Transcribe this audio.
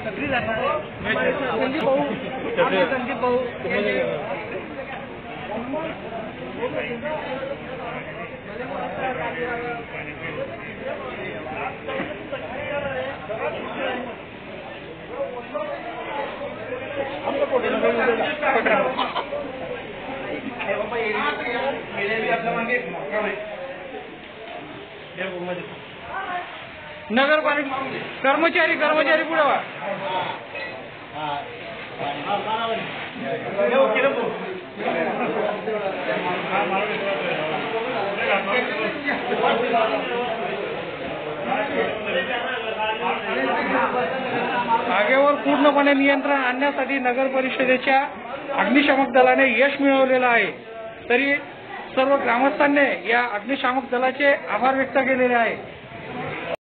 संदीप भाऊ, संदीप भाऊ नगरपालिका कर्मचारी पुढे वा. आगीवर पूर्णपणे नियंत्रण आणण्यासाठी नगर परिषदेच्या अग्निशामक दलाने यश मिळवलेलं आहे. तरी सर्व ग्रामस्थांनी या अग्निशामक दलाचे आभार व्यक्त केलेले आहे.